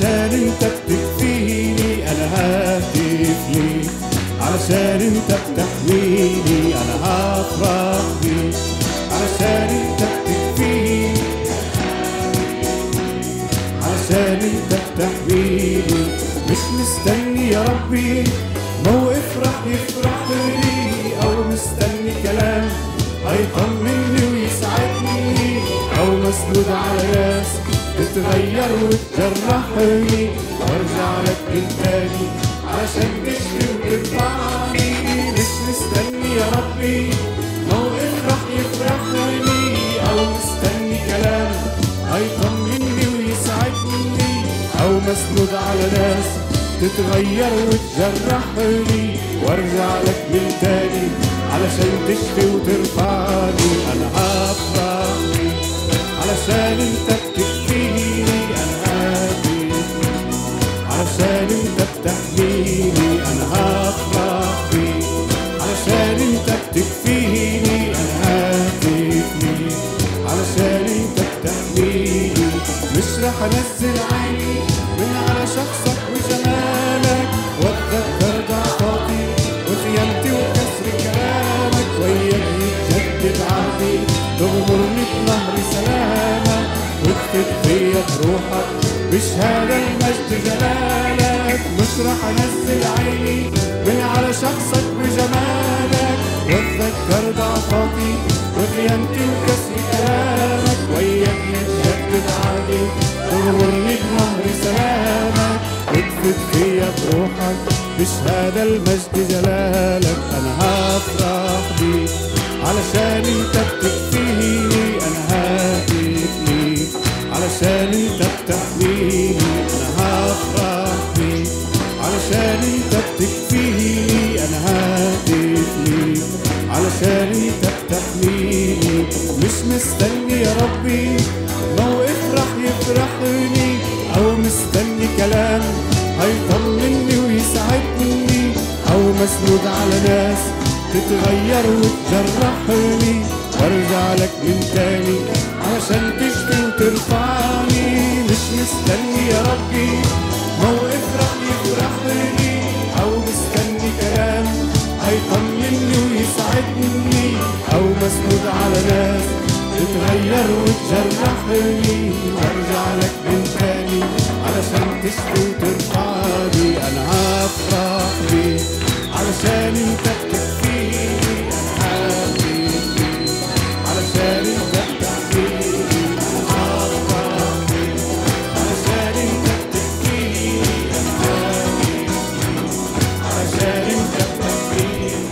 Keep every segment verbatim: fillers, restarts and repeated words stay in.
علشان انت بتكفيني انا ههتف ليك، علشان انت بتحميني انا هفرح بيك، علشان انت بتكفيني، علشان انت بتحميني. مش مستني يا ربي موقف راح يفرحني، او مستني كلام هيطمني ويسعدني، او مسنود على ناس تتغير وتجرحني، وارجع لك من تاني عشان تشفي وترفعني. مش مستني يا ربي موقف راح يفرحني، او مستني كلام هيطمني ويسعدني، او مسنود على ناس تتغير وتجرحني، وارجع لك من تاني علشان تشفي وترفعني. انا هفرح بيك علشان انت بتكفيني انا ههتف، علشان انت بتحميني انا هفرح بيك، علشان انت بتكفيني انا ههتف ليك، علشان انت بتحميني. مش رح انزل عيني من على شخصك وجمالك، واتذكر ضعفاتي وخيانتي وكسر كلامك، وياك يتجدد عهدي تغمرني بنهر سلامك، وتفت فيا بروحك بشهادة المجد جلالك. مش رح انزل عيني من على شخصك وجمالك، واتذكر ضعفاتي وخيانتي وكسر كلامك، وياك يتجدد عهدي تغمرني بنهر سلامك، وتفت فيا بروحك بشهادة المجد جلالك. انا هفرح بيك علشان انت بتكفيني انا ههتف ليك، علشان انت بتحميني انا هفرح بيك، علشان انت بتكفيني انا ههتف ليك، علشان انت بتحميني. مش مستني يا ربي موقف راح يفرحني، او مستني كلام هيطمني ويسعدني، او مسنود على ناس تتغير وتجرحني، وارجع لك من تاني علشان تشفي وترفعني. مش مستني يا ربي موقف راح يفرحني، او مستني كلام هيطمني ويسعدني، او مسنود على ناس تتغير وتجرحني، وارجع لك من تاني علشان تشفي وترفعني. انا هفرح بيك علشان انت بتكفيني انا ههتف ليك، علشان انت بتحميني انا هفرح بيك، علشان انت بتكفيني انا ههتف ليك، علشان انت بتحميني.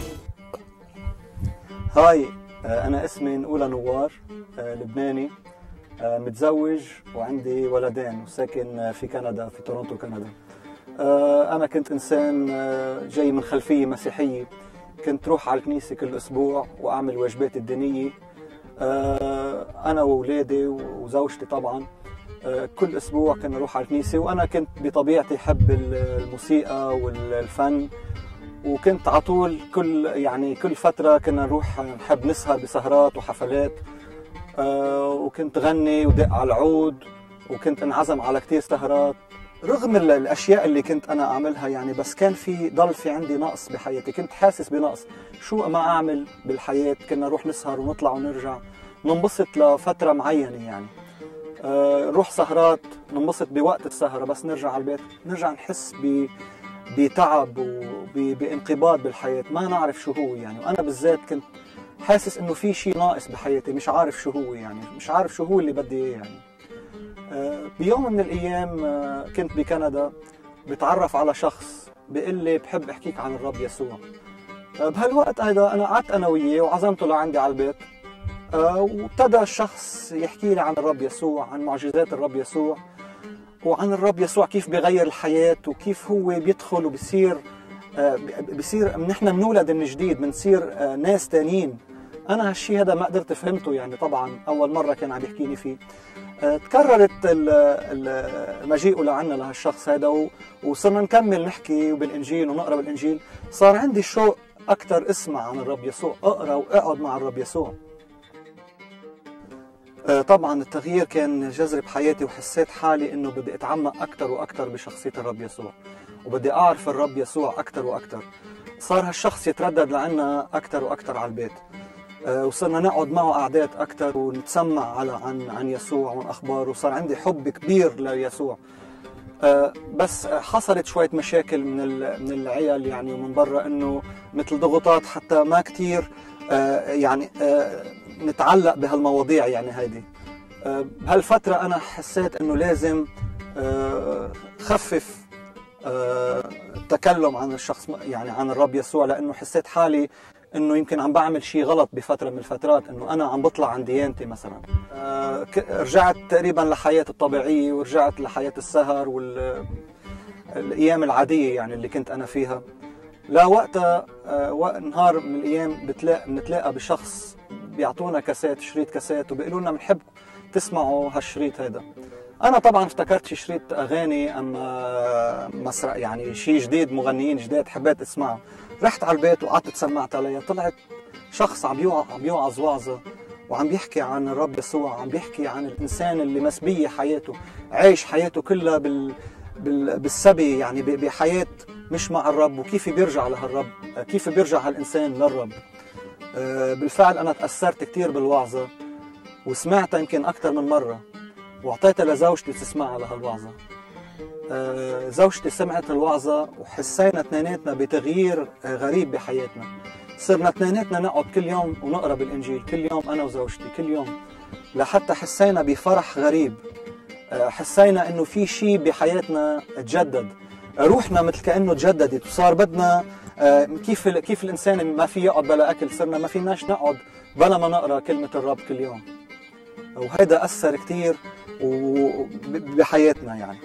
هاي، أنا اسمي نقولة نوار، لبناني، متزوج وعندي ولدين وساكن في كندا، في تورونتو كندا. أنا كنت إنسان جاي من خلفية مسيحية، كنت روح على الكنيسة كل أسبوع وأعمل واجباتي الدينية أنا وأولادي وزوجتي طبعا. كل أسبوع كنا نروح على الكنيسة، وأنا كنت بطبيعتي حب الموسيقى والفن، وكنت على طول كل يعني كل فترة كنا نروح نحب نسهر بسهرات وحفلات، أه وكنت غني ودق على العود، وكنت انعزم على كتير سهرات رغم الأشياء اللي كنت أنا أعملها يعني. بس كان في ضل في عندي نقص بحياتي، كنت حاسس بنقص. شو ما أعمل بالحياة كنا نروح نسهر ونطلع ونرجع ننبسط لفترة معينة يعني، أه نروح سهرات ننبسط بوقت السهرة، بس نرجع على البيت نرجع نحس ب بتعب وبانقباض بالحياة، ما نعرف شو هو يعني. وأنا بالذات كنت حاسس إنه في شيء ناقص بحياتي، مش عارف شو هو يعني، مش عارف شو هو اللي بدي إياه يعني. بيوم من الأيام كنت بكندا بتعرف على شخص بيقول لي بحب أحكيك عن الرب يسوع. بهالوقت هذا أنا قعدت أنا وياه وعزمته لعندي على البيت، وابتدى الشخص يحكي لي عن الرب يسوع، عن معجزات الرب يسوع، وعن الرب يسوع كيف بيغير الحياة، وكيف هو بيدخل وبيصير بيصير نحن بنولد من جديد، بنصير ناس تانيين. أنا هالشيء هذا ما قدرت فهمته يعني، طبعا أول مرة كان عم يحكيني فيه. تكررت مجيئه لعنا لهالشخص هذا، وصرنا نكمل نحكي بالإنجيل ونقرأ بالإنجيل. صار عندي شوق أكثر اسمع عن الرب يسوع، أقرأ وأقعد مع الرب يسوع. طبعا التغيير كان جذري بحياتي، وحسيت حالي انه بدي اتعمق اكثر واكثر بشخصيه الرب يسوع، وبدي اعرف الرب يسوع اكثر واكثر. صار هالشخص يتردد لعنا اكثر واكثر على البيت، وصرنا نقعد معه قعدات اكثر ونتسمع على عن عن يسوع وعن اخباره، وصار عندي حب كبير ليسوع. بس حصلت شويه مشاكل من من العيال يعني ومن برا، انه مثل ضغوطات حتى ما كثير يعني نتعلق بهالمواضيع. يعني هيدي بهالفترة أنا حسيت إنه لازم خفف التكلم عن الشخص، يعني عن الرب يسوع، لأنه حسيت حالي إنه يمكن عم بعمل شيء غلط بفترة من الفترات، إنه أنا عم بطلع عن ديانتي مثلا. رجعت تقريبا لحياتي الطبيعية، ورجعت لحياة السهر والأيام العادية يعني اللي كنت أنا فيها. لا وقتها نهار من الأيام بتلاقى بنتلاقى بشخص بيعطونا كاسات، شريط كاسات، وبيقولوا لنا بنحب تسمعوا هالشريط هذا. انا طبعا افتكرت شي شريط اغاني اما مسرح، يعني شيء جديد، مغنيين جداد، حبيت اسمعه. رحت على البيت وقعدت سمعت عليها، طلعت شخص عم يوعظ عم يوعظ وعظه، وعم بيحكي عن الرب يسوع، عم بيحكي عن الانسان اللي مسبيه حياته، عايش حياته كلها بال بالسبي، يعني بحياه مش مع الرب، وكيف بيرجع لهالرب، كيف بيرجع هالانسان للرب. بالفعل أنا تأثرت كتير بالوعظة، وسمعتها يمكن أكثر من مرة، وأعطيتها لزوجتي تسمعها لهالوعظة. زوجتي سمعت الوعظة، وحسينا اثنيناتنا بتغيير غريب بحياتنا. صرنا اثنيناتنا نقعد كل يوم ونقرأ بالإنجيل، كل يوم أنا وزوجتي كل يوم، لحتى حسينا بفرح غريب. حسينا إنه في شيء بحياتنا تجدد، روحنا مثل كأنه تجددت، وصار بدنا كيف كيف الانسان ما في يقعد بلا اكل، صرنا ما فيناش نقعد بلا ما نقرا كلمه الرب كل يوم، وهذا اثر كثير بحياتنا يعني.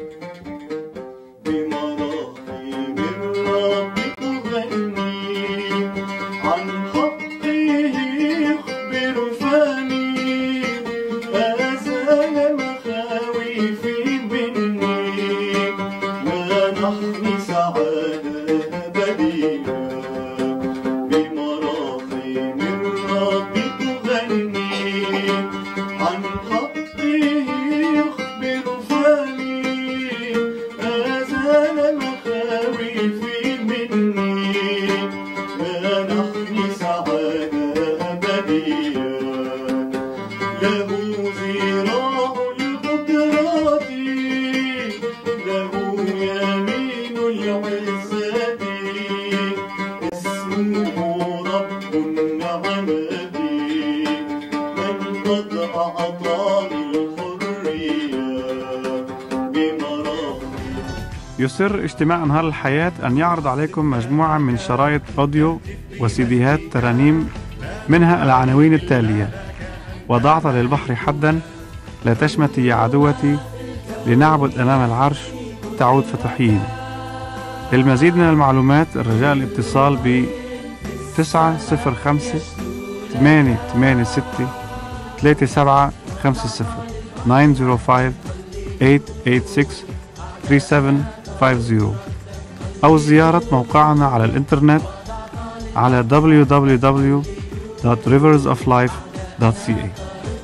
بمراحم الرب تغني، عن حقه يخبر فمي، أزال مخاوفي مني، منحني سعادة أبدية. بمراحم الرب تغني، عن حقه يخبر فمي، أزال مخاوفي مني، منحني سعادة أبدية. له ذراع القدرات، له يمين العزة، اسمه رب النعمة، من قد أعطاني الحرية. بمراحم. يسر اجتماع أنهار الحياة أن يعرض عليكم مجموعة من شرايط أوديو وسيديهات ترانيم، منها العناوين التالية: وضعت للبحر حدا، لا تشمتي يا عدوتي، لنعبد أمام العرش، تعود فتحييني. للمزيد من المعلومات الرجاء الاتصال ب تسعة صفر خمسة ثمانية ثمانية ستة ثلاثة سبعة خمسة صفر تسعة صفر خمسة ثمانية ثمانية ستة ثلاثة سبعة خمسة صفر، أو زيارة موقعنا على الإنترنت على دبليو دبليو دبليو دوت ريفرز اوف لايف دوت سي إيه.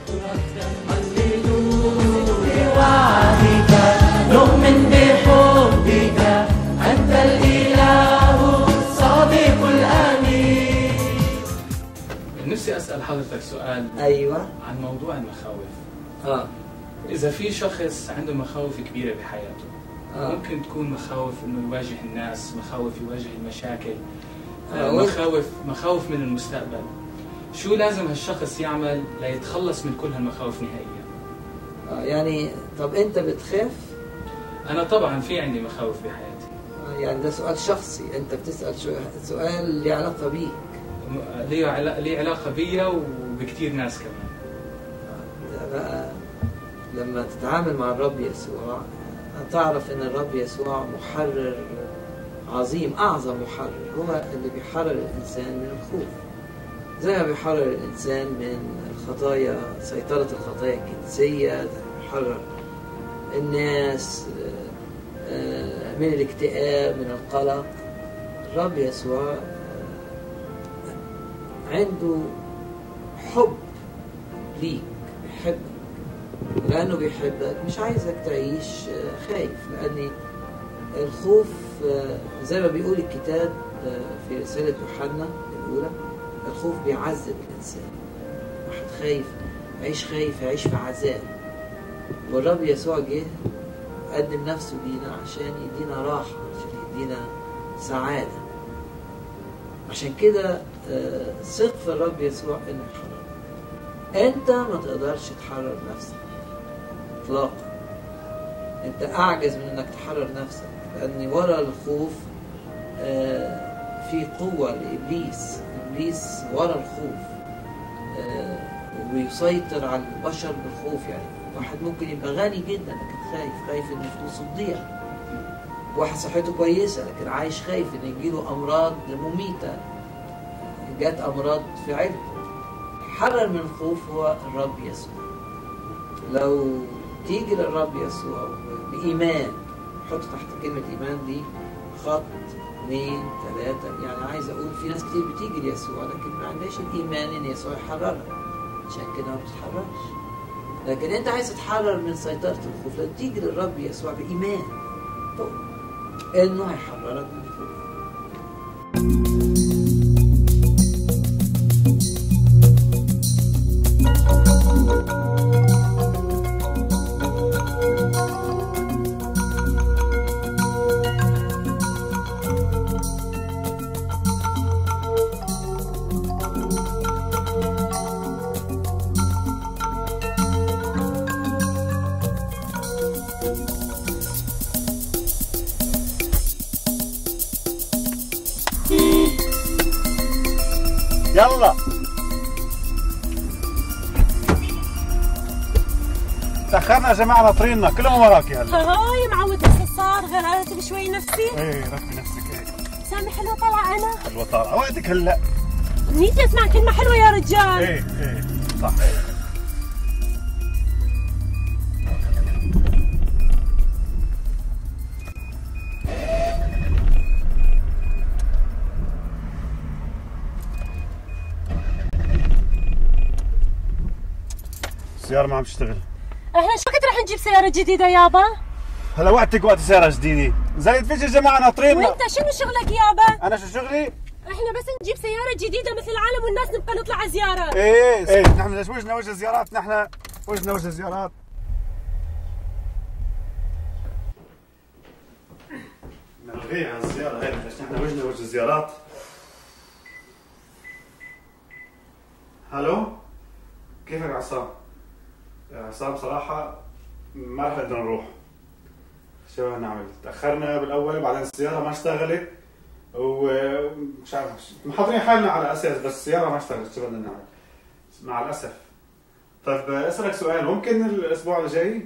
نؤمن بحبك، أنت الإله الصادق الأمين. نفسي أسأل حضرتك سؤال. أيوة. عن موضوع المخاوف. آه. إذا في شخص عنده مخاوف كبيرة بحياته، آه. ممكن تكون مخاوف إنه يواجه الناس، مخاوف يواجه المشاكل، آه. مخاوف مخاوف من المستقبل. شو لازم هالشخص يعمل ليتخلص من كل هالمخاوف نهائيا؟ آه يعني طب أنت بتخاف؟ أنا طبعا في عندي مخاوف بحياتي. آه يعني ده سؤال شخصي، أنت بتسأل سؤال له علاقة بيك. ليه علاقة ليه علاقة بيا وبكتير ناس كمان. آه بقى لما تتعامل مع الرب يسوع هتعرف إن الرب يسوع محرر عظيم، أعظم محرر، هو اللي بيحرر الإنسان من الخوف، زي ما بيحرر الإنسان من الخطايا، سيطرة الخطايا الجنسية، بيحرر الناس من الاكتئاب، من القلق. الرب يسوع عنده حب ليك، بيحبك، لأنه بيحبك مش عايزك تعيش خايف، لأن الخوف زي ما بيقول الكتاب في رسالة يوحنا الأولى، الخوف بيعذب الإنسان. واحد خايف يعيش خايف يعيش في عذاب، والرب يسوع جه قدم نفسه لينا عشان يدينا راحة، عشان يدينا سعادة. عشان كده ثق في الرب يسوع إنه يحرر. أنت ما تقدرش تحرر نفسك إطلاقا، أنت أعجز من إنك تحرر نفسك، لأن ورا الخوف في قوة لإبليس. إبليس ورا الخوف ويسيطر على البشر بالخوف. يعني واحد ممكن يبقى غني جدا لكن خايف، خايف إن فلوسه تضيع. واحد صحته كويسة لكن عايش خايف إن يجيله أمراض مميتة، جات أمراض في عيلته. حرر من الخوف هو الرب يسوع. لو تيجي للرب يسوع بإيمان، حط تحت كلمة إيمان دي خط اثنين ثلاثة، يعني عايز أقول في ناس كتير بتيجي ليسوع لكن ما عندهاش الإيمان إن يسوع يحررها، عشان كده ما بتتحررش. لكن أنت عايز تتحرر من سيطرة الخوف، لو تيجي للرب يسوع بإيمان إنه هيحررك من الخوف. يلا تأخرنا يا جماعة، ناطريننا كلهم وراك. هلا هاي معود الصار غيرت بشوي نفسي. ايه ركبي نفسك. ايه سامي حلوة طالعة أنا. حلوة طالعة وقتك هلا. نيتي أسمع كلمة حلوة يا رجال. ايه ايه صح. السيارة ما عم تشتغل. احنا شو وقت رح نجيب سيارة جديدة يابا؟ هلا وقتك وقت سيارة جديدة. زايد فيش يا جماعة ناطريننا. وانت شنو شغلك يابا؟ أنا شو شغلي؟ احنا بس نجيب سيارة جديدة مثل العالم والناس نبقى نطلع زيارات. ايه ايه نحن ليش وجنا وجه زيارات، نحن وجنا وجه زيارات. نلغيها الزيارة هاي ليش نحن وجنا وجه زيارات. هلو كيفك عصام؟ يا عصام صراحة ما رح نقدر نروح. شو بدنا نعمل؟ تأخرنا بالأول وبعدين السيارة ما اشتغلت ومش عارف محضرين حالنا على أساس، بس السيارة ما اشتغلت. شو بدنا نعمل؟ مع الأسف. طيب أسألك سؤال، ممكن الأسبوع الجاي؟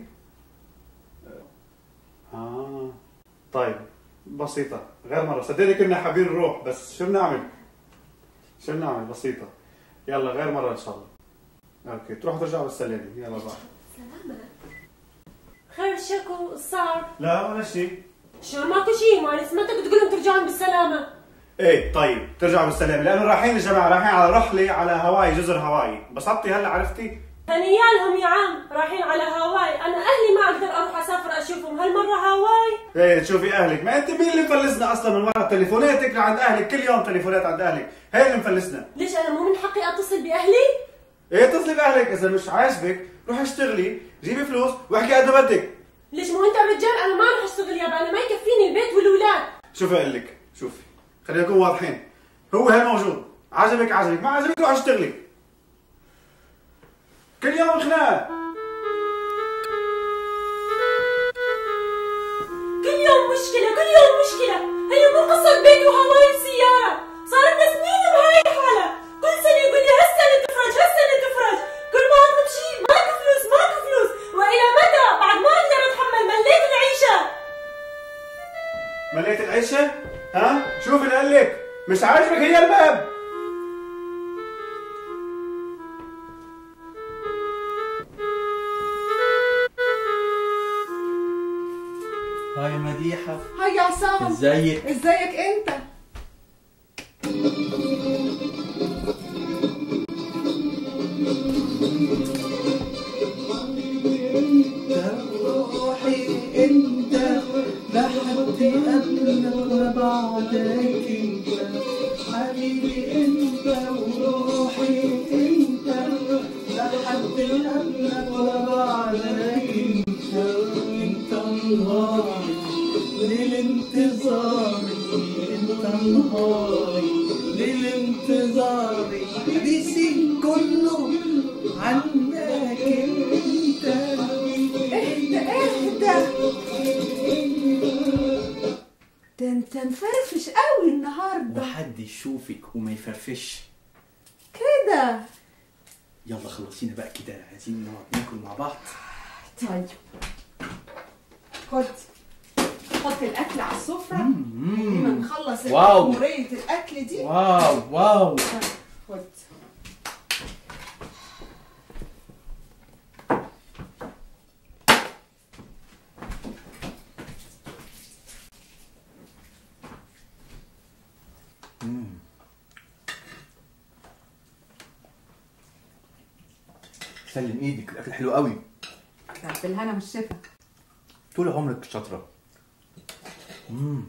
آه طيب بسيطة، غير مرة. صدقني كنا حابين نروح بس شو بنعمل؟ شو بنعمل؟ بسيطة. يلا غير مرة إن شاء الله. اوكي تروحوا ترجعوا بالسلامة. يلا باي. سلامة. خير شكو صار؟ لا ولا شيء. شو ماكو شيء؟ ما سمعتك تقول لهم ترجعون بالسلامة. ايه طيب ترجعوا بالسلامة، لأنه رايحين يا جماعة، رايحين على رحلة على هاواي، جزر هاواي. انبسطتي هلا عرفتي؟ هنيالهم يا عم، رايحين على هاواي. أنا أهلي ما أقدر أروح أسافر أشوفهم هالمرة هاواي. ايه تشوفي أهلك، ما أنت مين اللي مفلسنا أصلا من ورا تليفوناتك لعند أهلك، كل يوم تليفونات عند أهلك، هي اللي مفلسنا. ليش أنا مو من حقي أتصل بأهلي؟ ايه اتصلي بأهلك، إذا مش عاجبك روحي اشتغلي، جيبي فلوس واحكي قد ما بدك. ليش مو أنت رجال؟ أنا ما راح أشتغل يابا، أنا ما يكفيني البيت والأولاد. شوفي أقول لك، شوفي خلينا نكون واضحين، هو هي موجود، عجبك عجبك، ما عجبك روح اشتغلي. كل يوم خناقة. كل يوم مشكلة، كل يوم مشكلة. هي مو قصة بيت وهواي وسيارة، صارت لنا سنين بهاي الحالة. كل سنة يقول لي هالسنة تفرج، هالسنة تفرج. كل ما أطلب شيء ماكو فلوس، ماكو فلوس. وإلى متى؟ بعد ما أقدر أتحمل، مليت العيشة. مليت العيشة؟ ها؟ شوفي اللي قال لك، مش عاجبك هي الباب. هاي مديحة. هاي يا عصام. ازيك؟ ازيك انت؟ انت، لا حد قبلك ولا بعدك انت، حبيبي انت وروحي انت، لا حد قبلك ولا بعدك انت، انت نهاري للانتظاري، انت نهاري للانتظاري، حديثي كله عنك انت. اهدى اهدى، ده انت مفرفش قوي النهارده. وحد يشوفك وما يفرفش كده. يلا خلصينا بقى كده، عايزين نقعد ناكل مع بعض. طيب خد، حط الاكل على السفره لما نخلص مأمورية الاكل دي. واو واو. خد. مم. سلم ايدك، الاكل حلو قوي. بالهنا والشفا. طول عمرك شاطره. امم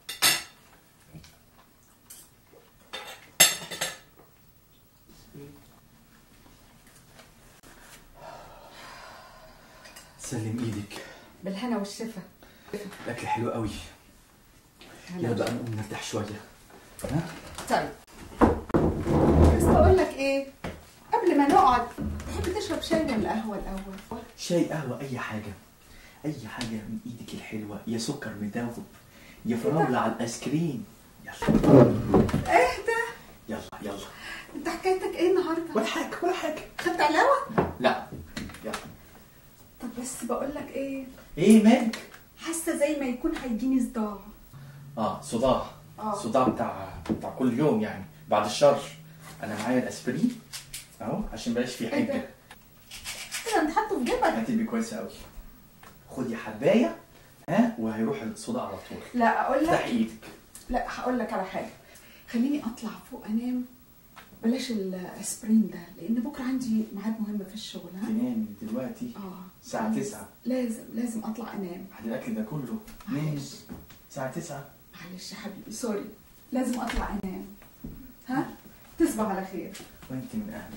سلم ايدك. بالهنا والشفا. الاكل حلو قوي. يلا بقى نقوم نرتاح شويه. ها؟ طيب بس بقول لك ايه، قبل ما نقعد تحب تشرب شاي ولا قهوه الاول؟ شاي، قهوه، اي حاجه، اي حاجه من ايدك الحلوه، يا سكر مدوب يا فراوله على الايس كريم. يلا اهدى. يلا يلا. انت حكايتك ايه النهارده؟ ولا حاجه ولا حاجه. خدت علاوه؟ لا. يلا. طب بس بقول لك ايه، ايه مالك؟ حاسه زي ما يكون هيجيني صداع. اه صداع. اه صداع بتاع بتاع كل يوم يعني، بعد الشر. انا معايا الاسبرين اهو عشان مبقاش في حاجه. كده انت حاطه في جيبك؟ هتبقي كويسه قوي. خدي حبايه ها وهيروح الصداع على طول. لا اقول لك، افتحي ايدك. لا هقول لك على حاجه، خليني اطلع فوق انام، بلاش الاسبرين ده لان بكره عندي ميعاد مهم في الشغل. ها تنامي دلوقتي اه الساعه تسعة. لازم لازم اطلع انام. بعد الاكل ده كله نام الساعه تسعة. معلش يا حبيبي سوري، لازم اطلع انام. ها تصبح على خير. وانت من اهلي.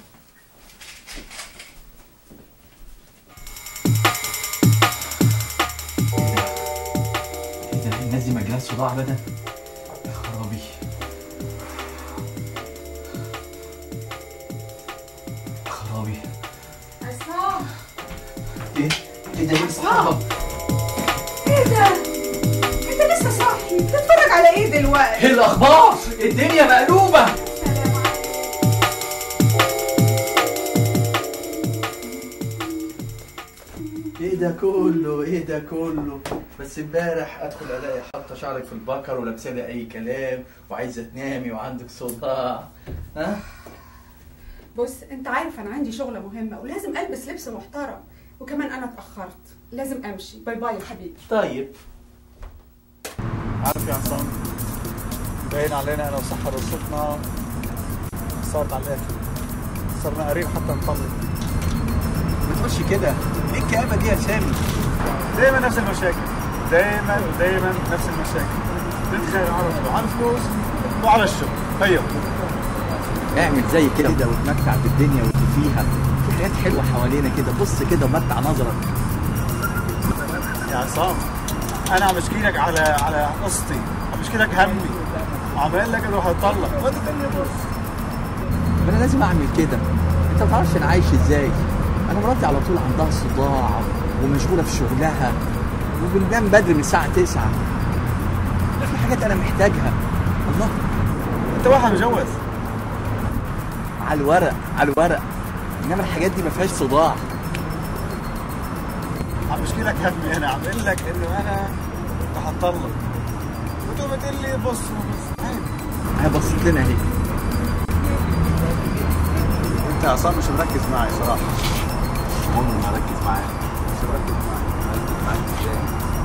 ايه ده؟ الناس دي مجالها صداع بدا؟ يا خرابي. خرابي. عصام. ايه؟ ايه ده؟ عصام. ايه ده؟ انت لسه صاحي؟ بتتفرج على ايه دلوقتي؟ ايه الاخبار؟ الدنيا مقلوبه. ايه ده كله؟ ايه ده كله؟ بس امبارح ادخل الاقي حاطه شعرك في البكر ولابسه اي كلام وعايزه تنامي وعندك صداع. ها؟ بص انت عارف انا عندي شغله مهمه ولازم البس لبس محترم، وكمان انا اتاخرت لازم امشي. باي باي يا حبيبي. طيب. عارف يا عصام، باين علينا انا وسحر وصوتنا صارت على الاخر، صرنا قريب حتى نطلق. ما تقولش كده، ايه الكآبة دي يا سامي؟ دايما نفس المشاكل، دايما دايما نفس المشاكل. بنتخانق على على الفلوس وعلى الشغل. هيا اعمل زي كده وتمتع بالدنيا واللي فيها، في حاجات حلوه حوالينا كده، بص كده ومتع نظرك. يا عصام انا عم اشكي لك على على قصتي، عم اشكي لك همي، عم اقول لك اروح اتطلق وانت تقول بص. ما انا لازم اعمل كده، انت ما تعرفش انا عايش ازاي. انا مراتي على طول عندها صداع ومشغوله في شغلها وبننام بدري من الساعه تسعة. في حاجات انا محتاجها. الله، انت واحد مجوز. على الورق على الورق، انما الحاجات دي ما فيهاش صداع. عم بشكي لك همي، انا عم اقول لك انه انا رح اتطلق وتقوم تقول لي بص وبص. انا بصيت لنا اهي. انت يا عصام مش مركز معي صراحه. عمري ما ركز معاك. مش مركز معي. مركز معاك ازاي؟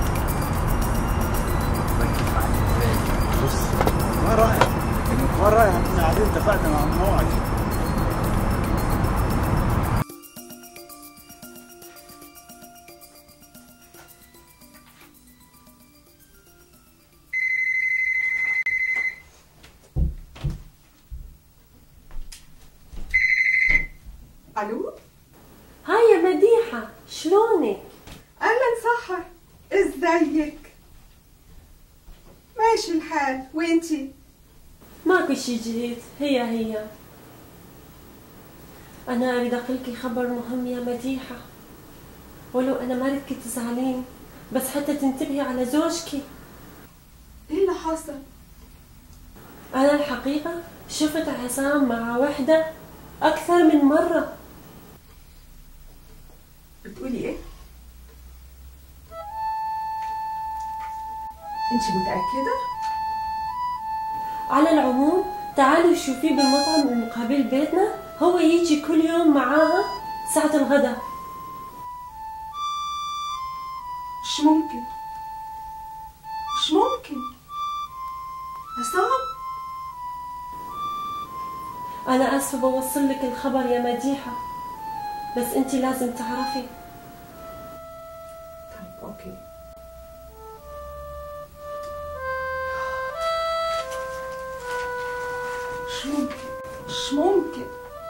مركز معاك ازاي؟ بص، وين رايح؟ وين رايح؟ احنا قاعدين اتفقنا مع موعد. الو. هاي يا مديحة، شلونك؟ اهلا سحر، ازيك؟ ماشي الحال، وانتي؟ ماكو شي جديد، هي هي. أنا أريد أقلكي خبر مهم يا مديحة، ولو أنا ما ردك تزعلين، بس حتى تنتبهي على زوجكي. ايه اللي حصل؟ أنا الحقيقة شفت عصام مع وحدة أكثر من مرة. بتقولي ايه؟ انتي متأكدة؟ على العموم تعالوا شوفيه بالمطعم المقابل بيتنا، هو يجي كل يوم معاها ساعة الغداء. مش ممكن، مش ممكن. عصام؟ أنا آسفة بوصل لك الخبر يا مديحة، بس أنتي لازم تعرفي. طيب اوكي. مش ممكن، مش ممكن.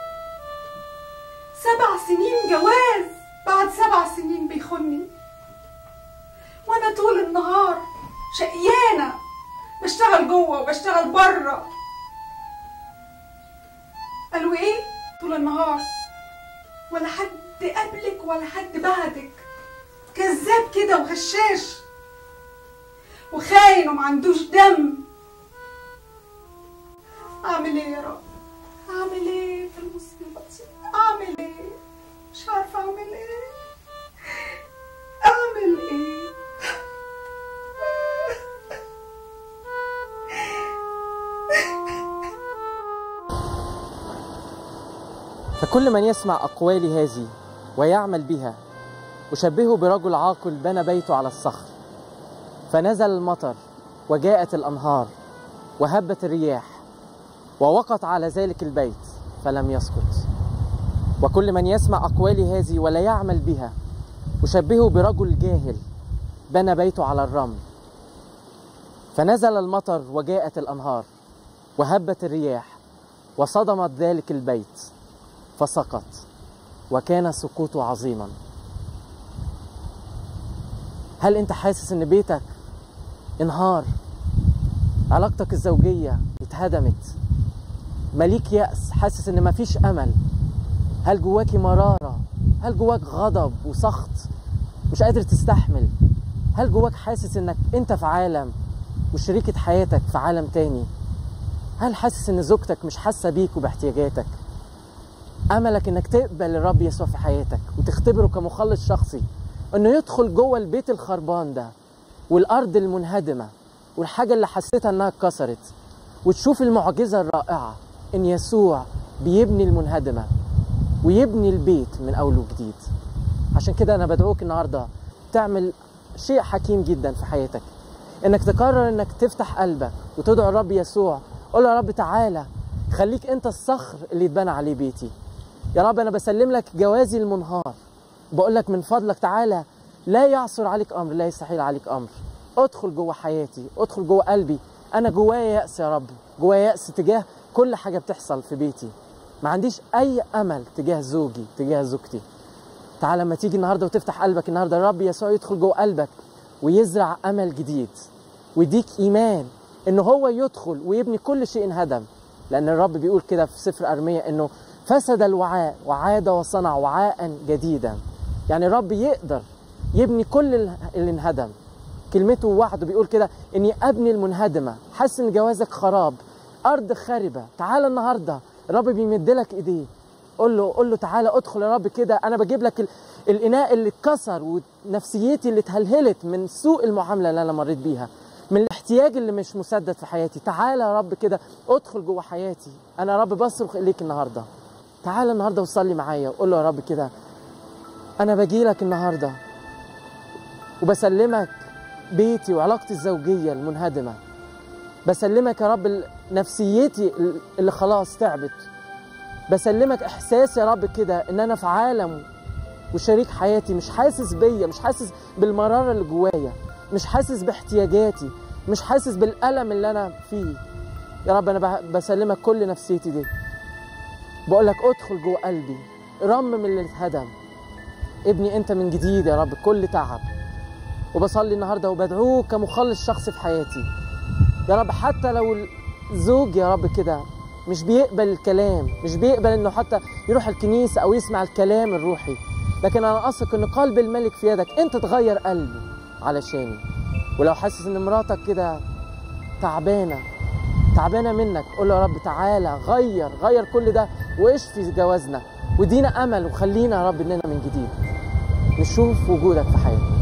سبع سنين جواز، بعد سبع سنين بيخوني، وانا طول النهار شقيانة، بشتغل جوه وبشتغل بره. قالوا ايه؟ طول النهار ولا حد قبلك ولا حد بعدك، كذاب كده وغشاش وخاين وما عندوش دم. اعمل ايه يا رب؟ اعمل ايه في المصيبه دي؟ اعمل ايه؟ مش عارفه اعمل ايه. اعمل ايه؟ فكل من يسمع أقوالي هذه ويعمل بها أشبهه برجل عاقل بنى بيته على الصخر، فنزل المطر وجاءت الأنهار وهبت الرياح ووقت على ذلك البيت فلم يسقط. وكل من يسمع أقوالي هذه ولا يعمل بها أشبهه برجل جاهل بنى بيته على الرمل، فنزل المطر وجاءت الأنهار وهبت الرياح وصدمت ذلك البيت فسقط، وكان سقوطه عظيما. هل انت حاسس ان بيتك انهار؟ علاقتك الزوجية اتهدمت؟ مليك يأس، حاسس ان مفيش امل؟ هل جواكي مرارة؟ هل جواك غضب وسخط مش قادر تستحمل؟ هل جواك حاسس انك انت في عالم وشريكة حياتك في عالم تاني؟ هل حاسس ان زوجتك مش حاسة بيك وباحتياجاتك؟ املك انك تقبل الرب يسوع في حياتك وتختبره كمخلص شخصي، انه يدخل جوه البيت الخربان ده والارض المنهدمه والحاجه اللي حسيتها انها اتكسرت، وتشوف المعجزه الرائعه ان يسوع بيبني المنهدمه ويبني البيت من اول وجديد. عشان كده انا بدعوك النهارده تعمل شيء حكيم جدا في حياتك، انك تقرر انك تفتح قلبك وتدعو الرب يسوع. قول له يا رب تعالى خليك انت الصخر اللي يتبنى عليه بيتي. يا رب انا بسلم لك جوازي المنهار، بقول لك من فضلك تعالى، لا يعثر عليك امر، لا يستحيل عليك امر. ادخل جوه حياتي، ادخل جوه قلبي. انا جوايا يأس يا رب، جوايا يأس تجاه كل حاجه بتحصل في بيتي، ما عنديش اي امل تجاه زوجي تجاه زوجتي. تعالى لما تيجي النهارده وتفتح قلبك النهارده، الرب يسوع يدخل جوه قلبك ويزرع امل جديد ويديك ايمان ان هو يدخل ويبني كل شيء انهدم. لان الرب بيقول كده في سفر ارميا انه فسد الوعاء وعاد وصنع وعاء جديدا. يعني الرب يقدر يبني كل اللي انهدم. كلمته وحده بيقول كده اني ابني المنهدمه. حاسس ان جوازك خراب، ارض خاربه، تعالى النهارده الرب بيمد لك ايديه. قول له قول له تعالى ادخل يا رب كده، انا بجيب لك الاناء اللي اتكسر ونفسيتي اللي اتهلهلت من سوء المعامله اللي انا مريت بيها، من الاحتياج اللي مش مسدد في حياتي. تعالى يا رب كده ادخل جوه حياتي. انا يا رب بصرخ اليك النهارده، تعالى النهارده وصلي معايا وقول له يا رب كده انا باجي لك النهارده وبسلمك بيتي وعلاقتي الزوجيه المنهدمه. بسلمك يا رب نفسيتي اللي خلاص تعبت. بسلمك احساس يا رب كده ان انا في عالم وشريك حياتي مش حاسس بيا، مش حاسس بالمراره اللي جوايا، مش حاسس باحتياجاتي، مش حاسس بالالم اللي انا فيه. يا رب انا بسلمك كل نفسيتي دي، بقول لك ادخل جوه قلبي، رمم اللي اتهدم. ابني انت من جديد يا رب كل تعب. وبصلي النهارده وبدعوك كمخلص شخصي في حياتي يا رب، حتى لو الزوج يا رب كده مش بيقبل الكلام، مش بيقبل انه حتى يروح الكنيسه او يسمع الكلام الروحي، لكن انا اثق ان قلب الملك في يدك، انت تغير قلبه علشاني. ولو حاسس ان مراتك كده تعبانه تعبانه منك، قول له يا رب تعالى غير غير كل ده واشفي جوازنا، ودينا امل وخلينا يا رب اننا من جديد نشوف وجودك في حياتنا.